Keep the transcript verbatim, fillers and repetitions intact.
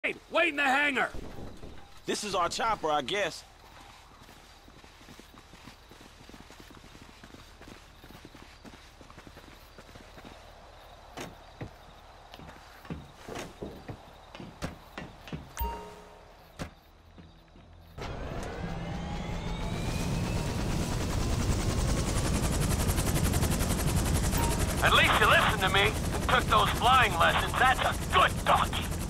Hey, wait in the hangar! This is our chopper, I guess. At least you listened to me and took those flying lessons. That's a good donkey.